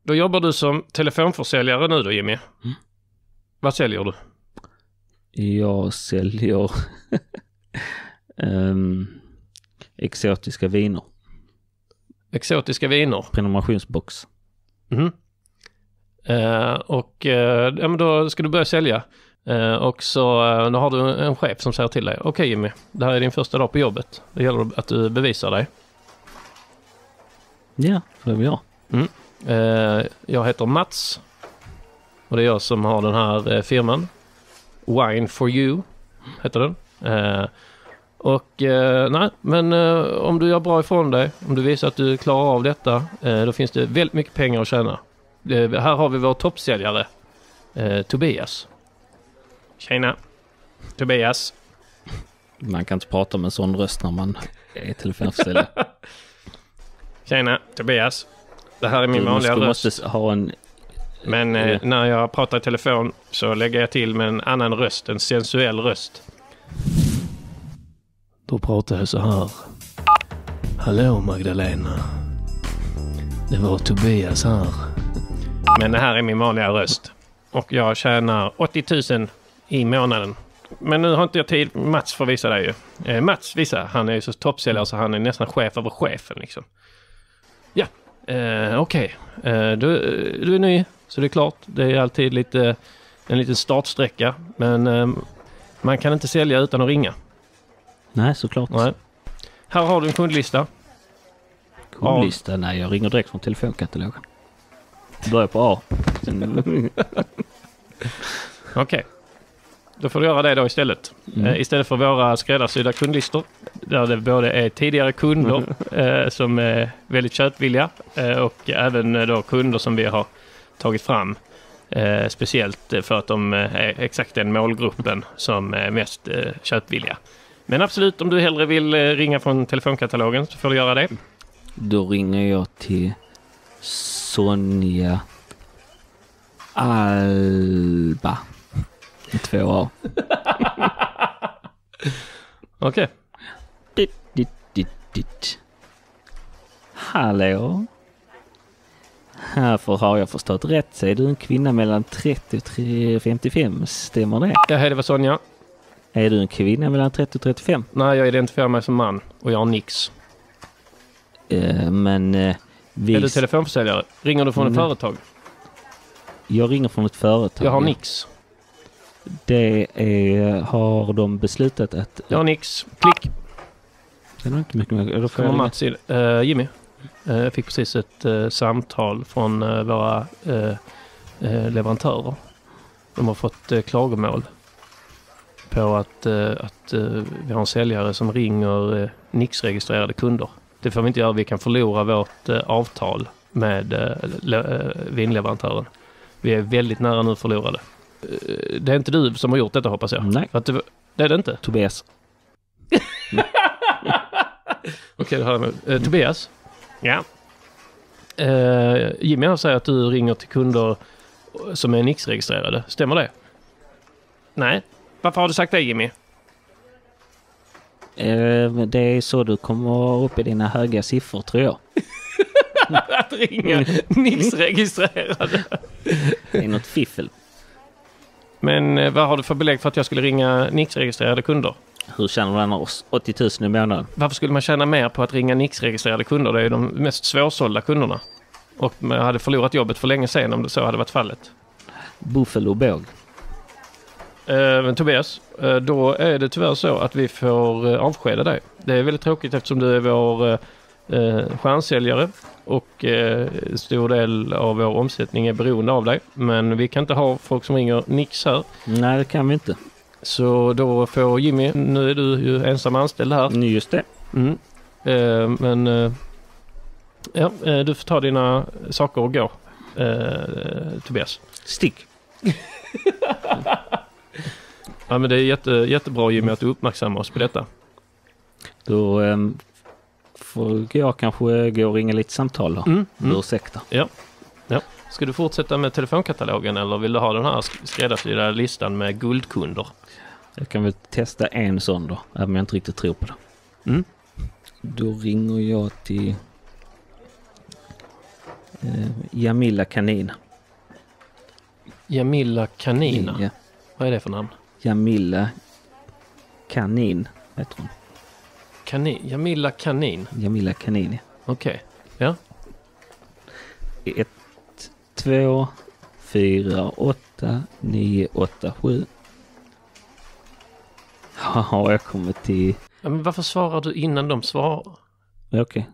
Då jobbar du som telefonförsäljare nu då, Jimmy. Vad säljer du? Jag säljer exotiska viner. Exotiska viner? Prenumerationsbox. Men då ska du börja sälja. Och så då har du en chef som säger till dig: Okej, Jimmy, det här är din första dag på jobbet. Det gäller att du bevisar dig. Ja, det vill jag. Jag heter Mats. Och det är jag som har den här firman. Wine for you heter den. Om du gör bra ifrån dig, om du visar att du klarar av detta, då finns det väldigt mycket pengar att tjäna. Här har vi vår toppsäljare, Tobias. Tjena, Tobias. Man kan inte prata med en sån röst när man är telefonförsäljare. Tjena, Tobias. Det här är min vanliga röst. Måste ha en... Men när jag pratar i telefon så lägger jag till med en annan röst, en sensuell röst. Då pratar jag så här. Hallå Magdalena. Det var Tobias här. Men det här är min vanliga röst. Och jag tjänar 80 000 i månaden. Men nu har inte jag tid. Mats får visa dig ju. Mats visa. Han är ju så toppsäljare så han är nästan chef över chefen liksom. Ja, okej. Du är ny, så det är klart. Det är alltid en liten startsträcka. Men man kan inte sälja utan att ringa. Nej, såklart. Nej. Här har du en kundlista. Kundlista? Nej, jag ringer direkt från telefonkatalogen. Börjar på A. Okej. Då får du göra det då istället. Istället för våra skräddarsydda kundlistor. Där det både är tidigare kunder som är väldigt köpvilliga. Och även då kunder som vi har tagit fram. Speciellt för att de är exakt den målgruppen som är mest köpvilliga. Men absolut, om du hellre vill ringa från telefonkatalogen så får du göra det. Då ringer jag till Sonja Alba. 2A. Okej. Hallå. Härför har jag förstått rätt. Så är du en kvinna mellan 30 och 55. Stämmer det? Ja, hej, det var Sonja. Är du en kvinna mellan 30 och 35? Nej, jag identifierar mig som man och jag har nix. Är du telefonförsäljare? Ringer du från ett företag? Jag ringer från ett företag. Jag har nix. Har de beslutat att... Jag har nix. Klick. Det är inte mycket mer. Då kommer Mats in. Jimmy. Jag fick precis ett samtal från våra leverantörer. De har fått klagomål på att vi har en säljare som ringer nix-registrerade kunder. Det får vi inte göra. Vi kan förlora vårt avtal med vinleverantören. Vi är väldigt nära nu förlorade. Det är inte du som har gjort detta, hoppas jag. Nej. För att det är det inte. Tobias. Okej, det här Tobias. Ja. Jimmy säger att du ringer till kunder som är nix-registrerade. Stämmer det? Nej. Varför har du sagt det, Jimmy? Det är så du kommer upp i dina höga siffror, tror jag. Att ringa nix-registrerade. Det är något fiffel. Men vad har du för belägg för att jag skulle ringa nix-registrerade kunder? Hur tjänar du annars 80 000 i månaden? Varför skulle man tjäna mer på att ringa nix-registrerade kunder? Det är de mest svårsålda kunderna. Och man hade förlorat jobbet för länge sedan om det så hade varit fallet. Buffel och båg. Men Tobias, då är det tyvärr så att vi får avskeda dig. Det är väldigt tråkigt eftersom du är vår stjärnsäljare och stor del av vår omsättning är beroende av dig. Men vi kan inte ha folk som ringer nix här. Nej, det kan vi inte. Så då får Jimmy, nu är du ju ensam anställd här. Just det. Du får ta dina saker och gå, Tobias. Stick. Ja, men det är jättebra, Jimmy, att du uppmärksammar oss på detta. Då får jag kanske gå och ringa lite samtal då. Ursäkta. Ja. Ska du fortsätta med telefonkatalogen eller vill du ha den här skräddarsydda listan med guldkunder? Jag kan väl testa en sån då, även om jag inte riktigt tror på det. Då ringer jag till Jamila Kanin. Jamila Kanina. Ja. Vad är det för namn? Jamila Kanin heter hon. Jamila Kanin. Jamila Kanin, ja. Okej. Ja. 1, 2, 4, 8, 9, 8, 7. Har jag kommit till... Ja, men varför svarar du innan de svarar? Okej.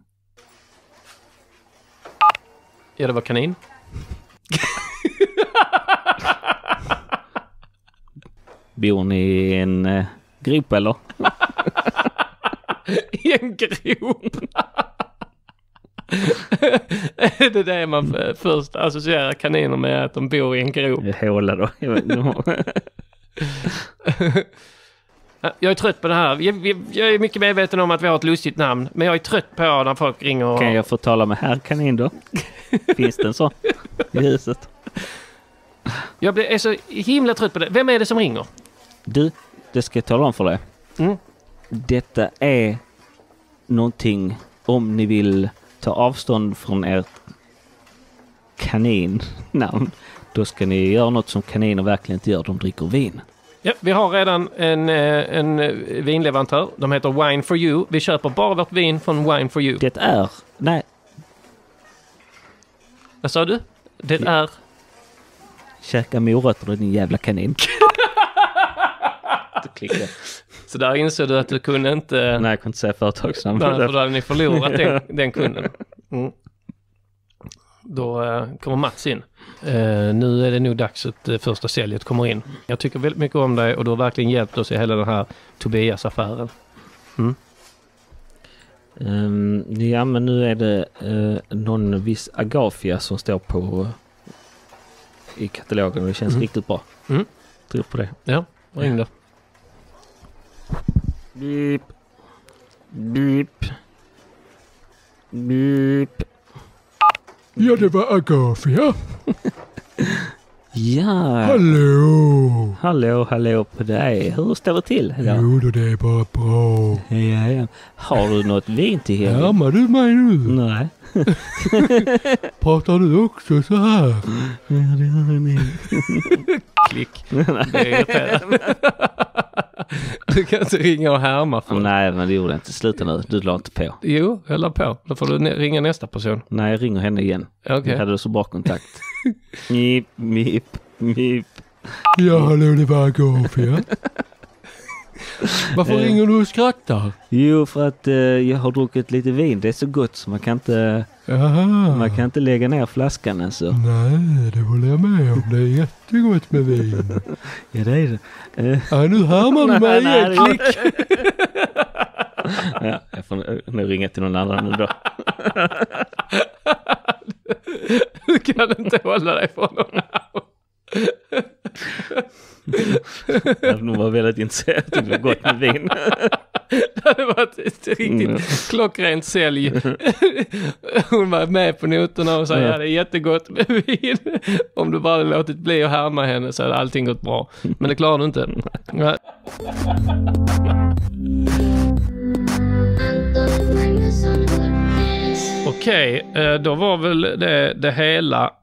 Ja, det var kanin. Bor ni i en grop eller? I en grop. Är det det man först associerar kaniner med, att de bor i en grop? Håla då. Jag är trött på det här. Jag är mycket medveten om att vi har ett lustigt namn, men jag är trött på när folk ringer och... Kan jag få tala med herr kanin då? Finns det en sån i huset? Jag är så himla trött på det. Vem är det som ringer? Du, det ska jag tala om för dig. Mm. Detta är någonting, om ni vill ta avstånd från ert kaninnamn, då ska ni göra något som kaniner verkligen inte gör. De dricker vin. Ja, vi har redan en vinleverantör. De heter Wine for You. Vi köper bara vårt vin från Wine for You. Det är... Nej. Vad sa du? Det är... Käka morötter, din jävla kanin. Du klickar. Så där insåg du att du kunde inte... Nej, jag kunde inte säga företagsnamn. Nej, för då hade ni förlorat den kunden. Mm. Då kommer Mats in. Nu är det nog dags att första säljet kommer in. Jag tycker väldigt mycket om dig och du har verkligen hjälpt oss i hela den här Tobias-affären. Mm. Ja, men nu är det någon viss Agafia som står på i katalogen och det känns riktigt bra. Mm. Tror på det. Ja, ring då. Beep. Beep. Beep. Ja, det var Agafia. Ja. Hallå. Hallå på dig. Hur står det till? Jo då, det är bara bra. Ja. Har du något vin till helgen? Härmar du mig nu? Nej. Pratar du också så här? Ja, det hör ni. Klick. Det är irriterande. Du kan inte ringa och härma för. Nej, men det gjorde jag inte. Sluta nu. Du la inte på. Jo, jag la på. Då får du ringa nästa person. Nej, jag ringer henne igen. Okej. Jag hade så bra kontakt. Mip, mip, mip. Ja, hallå, det var Agafia. Varför ringer du och skrattar? Jo, för att jag har druckit lite vin. Det är så gott så man kan inte lägga ner flaskan alltså. Nej, det håller jag med om. Det är jättegott med vin. Ja, det är det. Ja, nu härmar du mig igen. Klick. Ja, jag får nu ringa till någon annan nu då. Du kan inte hålla dig från någon annan. Jag var väldigt intresserad. Det var gott med vin. Det hade varit ett riktigt klockrent sälj. Hon var med på noterna och sa ja, det är jättegott med vin. Om du bara hade låtit bli att härma henne så hade allting gått bra. Men det klarar du inte. Ja. Okej, då var väl det hela